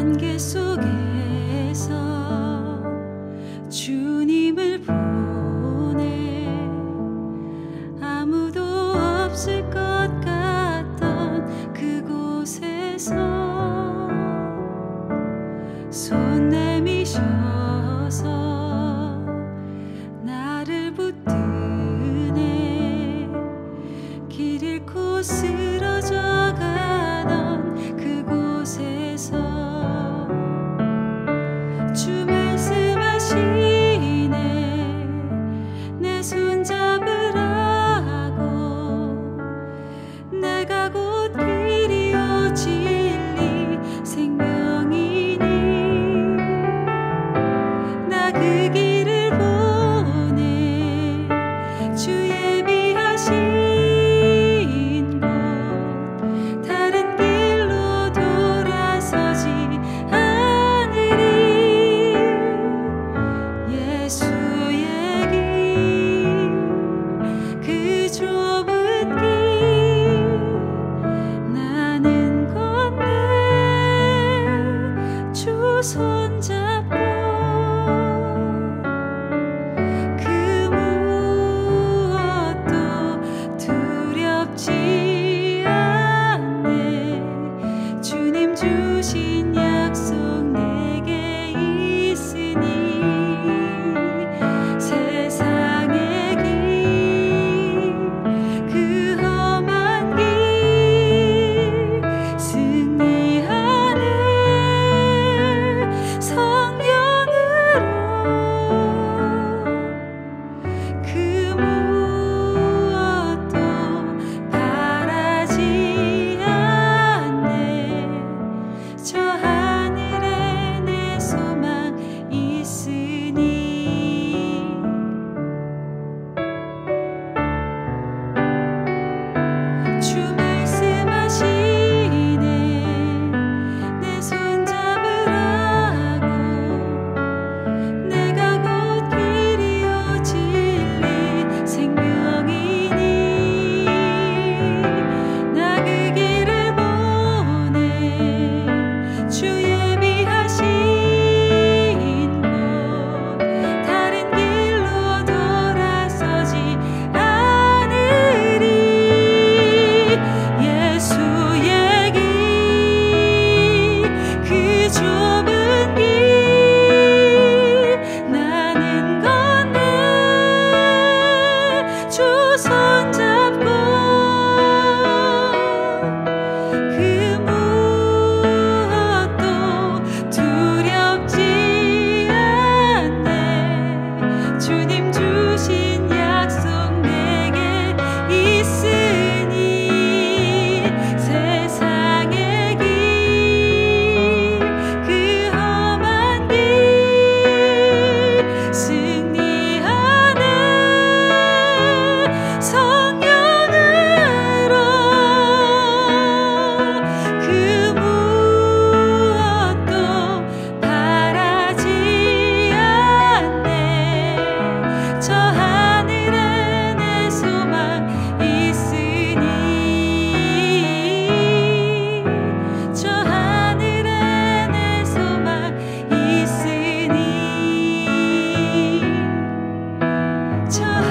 안개 속에서 주님을 보내 아무도 없을 것 같던 그곳에서 손 내미셔서 나를 붙드네 길 잃고 쓰러져 가던 그곳에서 주 말씀하시네 내 손 잡으라고 내가 곧 길이요 진리 생명이니 나 그 길을 보내 주 예비하신 곳 다른 길로 돌아서지 않으리 예수의 길 그 좁은 길 나는 건네 주 손잡고 그 무엇도 두렵지 않네 주님 주신 약속 내게 있으니 세상의 길 그 험한 길 승리하네 성령으로 그 무엇도 바라지 않네 저 하늘에 내 소망 있으니 주 말씀하시네 내 손 잡으라고 내가 곧 길이요 진리 생명이니 나 그 길을 보내 주 예비하신 곳 다른 길로 돌아서지 않으리 예수의 길 그 좁은 길 나는 건네 주 손잡고 그 무엇도 두렵지 않네 주님 주신 약속 내게 있으니 세상의 길 그 험한 길 승리하네 성령으로 그 무엇도 바라지 않네 저 하늘에 내 소망 있으니 저 하늘에 내 소망 있으니 저